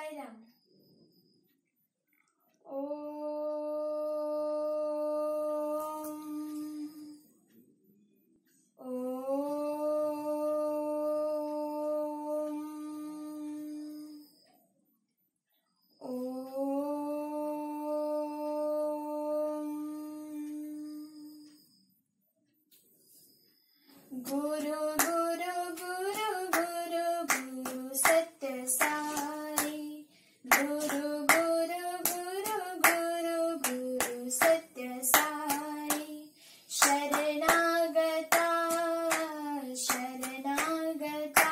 साईराम। गुरु गुरु गुरु गुरु गुरु सत्य साई। गुरु गुरु गुरु गुरु गुरु सत्य साई। शरणागता शरणागता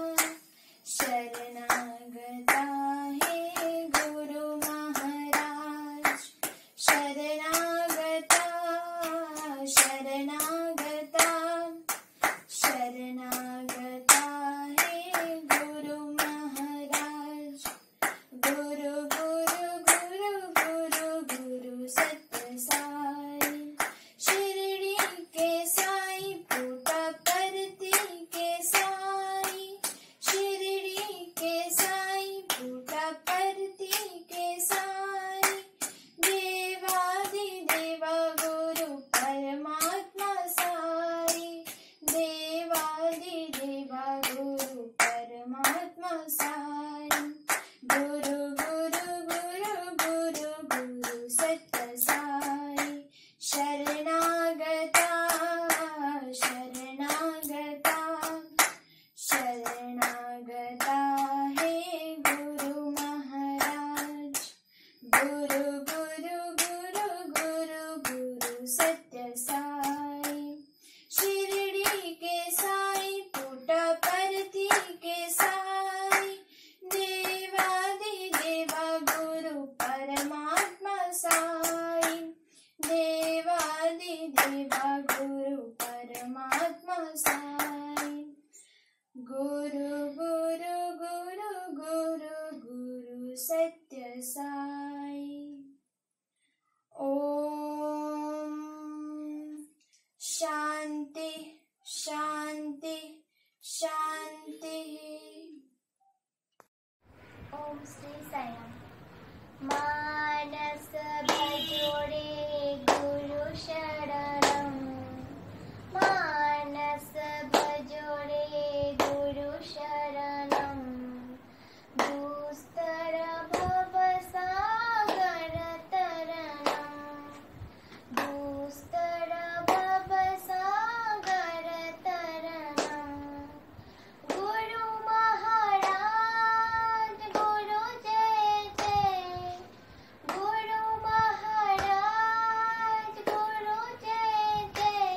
शरणागता हे गुरु महाराज। शरणागता शरणागता शरणागता हे गुरु महाराज। गुरु गुरु गुरु गुरु गुरु सत्य साई। शिरडी के साई पुट्टपर्ती के साई। शिरडी के साई पुट्टपर्ती के साई। देवादिदेवा गुरु परमात्मा साई। देवादिदेवा गुरु परमात्मा साई। गुरु गुरु गुरु गुरु गुरु सत्य साई। शरणागता शरणागता शरणागता हे गुरु महाराज। गुरु गुरु गुरु गुरु गुरु सत्य साई। शिरडी के साई पुट्टपर्ती के साई। देवादिदेवा गुरु परमात्मा साई। देवादिदेवा गुरु परमात्मा साई। गुरु गुरु गुरु गुरु गुरु सत्य साई। ओम शांति शांति शांति। ओम श्री साईराम। मानस भजोरे गुरु शरणम। मानस भजोरे गुरु शरणम। दुस्तर भव सागर तरणम। दुस्तर भव सागर तरणम। गुरु महाराज गुरु जय जय। गुरु महाराज गुरु जय जय।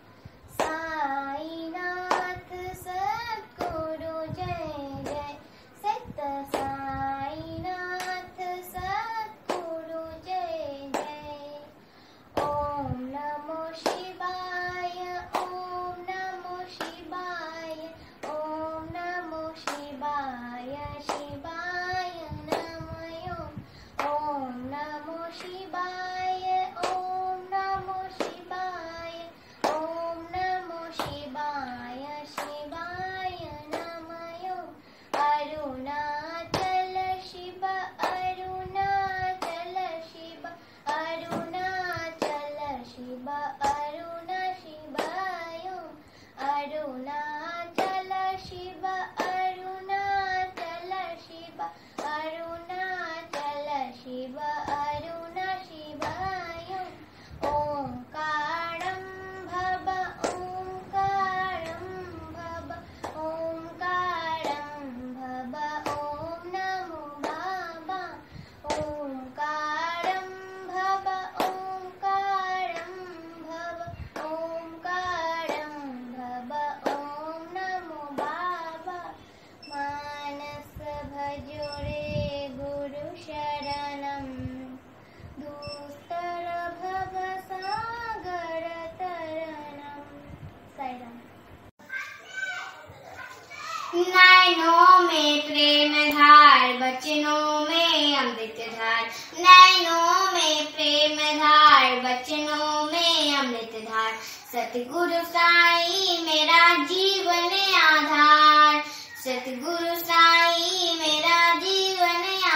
साईनाथ सद्गुरु जय जय। सत्य साईनाथ सद्गुरु जय जय। ओम नमो शिवाय। ओम नमो शिवाय। ओम नमो शिवाय। शिवाय नमः। ओम नमो शिवाय। ओम नमो शिवाय। ओम नमो शिवाय। शिवाय नमः। अरुणाचल शिव अरुणाचल शिव अरुणाचल शिव अरुण शिवाय। अरुणाचल शिव अरुणाचल शिव अरुणाचल शिव अरुण शिवाय। ओंकारं भव ओंकारं भव ओंकारं भव। ओम नमो बाबा। ओंकारं भव ओंकारं भव ओंकारं भव। ओम नमो बाबा। मानस भजोरे गुरु शरणम। दुस्तर भव सागर तरणम। साईराम। नैनों में प्रेम धार बचनों में अमृत धार। नैनों में प्रेम धार बचनों में अमृत धार। सतगुरु साई मेरा जीवन आधार। सतगुरु साई मेरा जीवन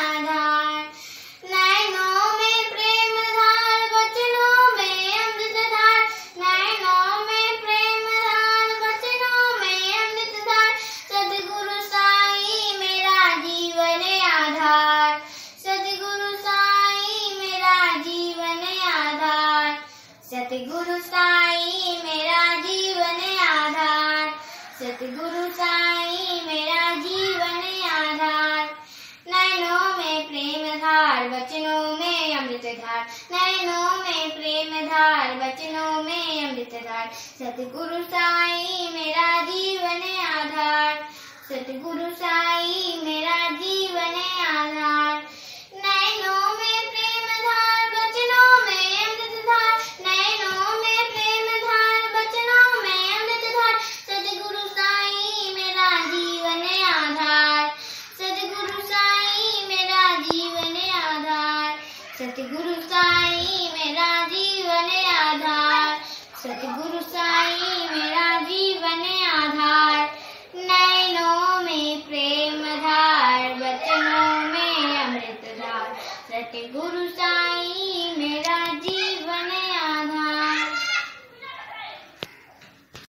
सतगुरु साई मेरा जीवन आधार, सतगुरु साई मेरा जीवन आधार। नैनों में प्रेम धार, वचनों में अमृत धार, नैनों में प्रेम धार, वचनों में अमृत धार। सतगुरु साई मेरा जीवन आधार, सतगुरु साई मेरा जीवन आधार। नैनों में प्रेम धार, वचनों में अमृत धार, नैनों में प्रेम धार, वचनों में अमृत धार। सतगुरु साई मेरा जीवन आधार, सतगुरु साई मेरा जीवन आधार, सतगुरु साई मेरा जीवन आधार, सतगुरु साई मेरा जीवन आधार। नैनों में प्रेम धार, वचनों में अमृत धार, सतगुरु साई